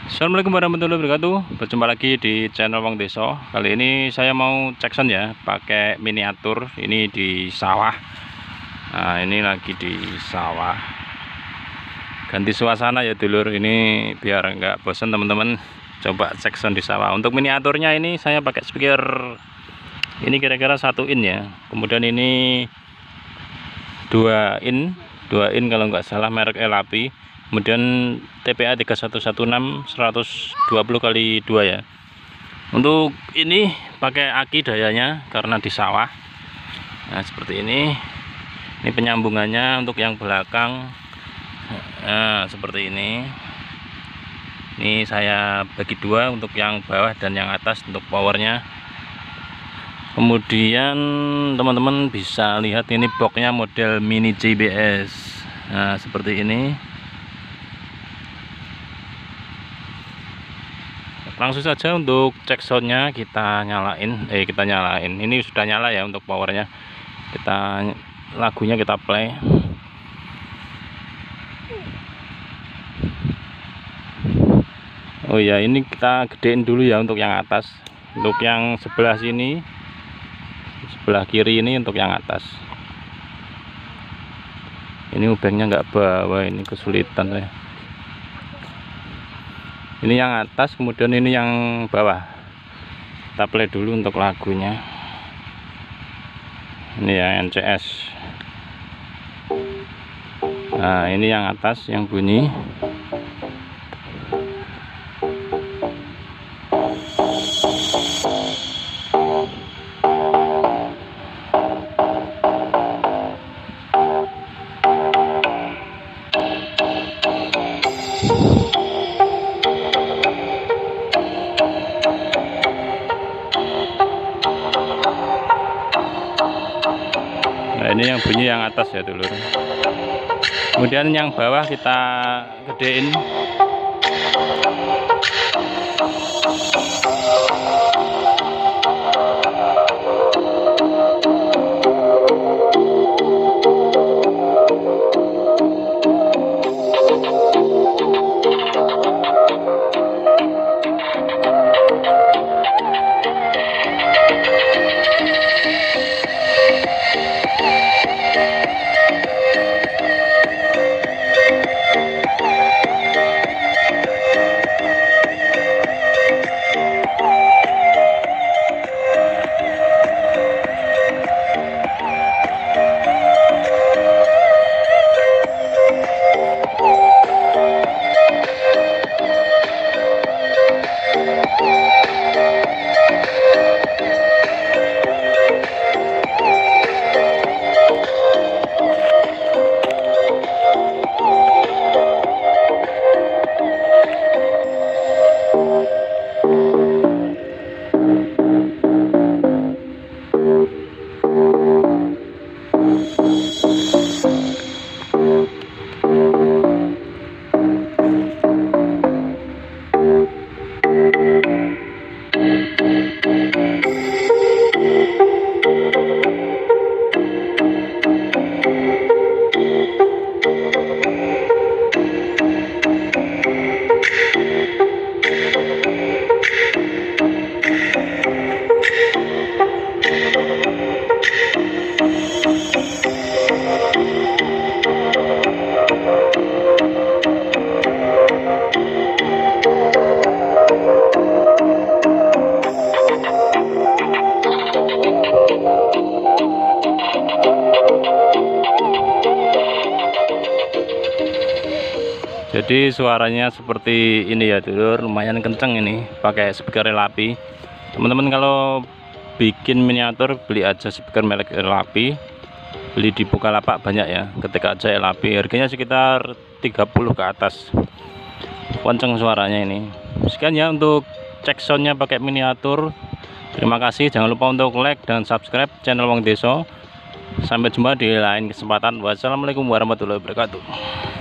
Assalamualaikum warahmatullahi wabarakatuh. Berjumpa lagi di channel Wong Deso. Kali ini saya mau cek sound ya, pakai miniatur. Ini di sawah. Nah, ini lagi di sawah. Ganti suasana ya dulur. Ini biar nggak bosan teman-teman. Coba cek sound di sawah. Untuk miniaturnya ini saya pakai speaker. Ini kira-kira 1 in ya. Kemudian ini 2 in kalau nggak salah, merek Elapi. Kemudian TPA 3116 120 x 2 ya. Untuk ini pakai aki dayanya karena di sawah. Nah, seperti ini. Ini penyambungannya untuk yang belakang. Nah, seperti ini. Ini saya bagi 2 untuk yang bawah dan yang atas untuk powernya. Kemudian teman-teman bisa lihat ini boxnya model mini JBS. Nah, seperti ini. Langsung saja untuk cek soundnya kita nyalain. Ini sudah nyala ya untuk powernya. Lagunya kita play. Oh ya, ini kita gedein dulu ya untuk yang atas. Untuk yang sebelah sini, sebelah kiri ini untuk yang atas. Ini ubengnya nggak bawa, ini kesulitan ya. Ini yang atas, kemudian ini yang bawah. Kita play dulu untuk lagunya. Ini ya NCS. Nah, ini yang atas yang bunyi. Nah, ini yang bunyi yang atas ya dulur. Kemudian yang bawah kita gedein. Jadi suaranya seperti ini ya dulur, lumayan kenceng ini pakai speaker Elapi. Teman-teman kalau bikin miniatur beli aja speaker merek Elapi. Beli di Bukalapak banyak ya, ketika aja Elapi. Harganya sekitar 30 ke atas. Kenceng suaranya ini. Sekian ya untuk cek soundnya pakai miniatur. Terima kasih, jangan lupa untuk like dan subscribe channel Wong Deso. Sampai jumpa di lain kesempatan. Wassalamualaikum warahmatullahi wabarakatuh.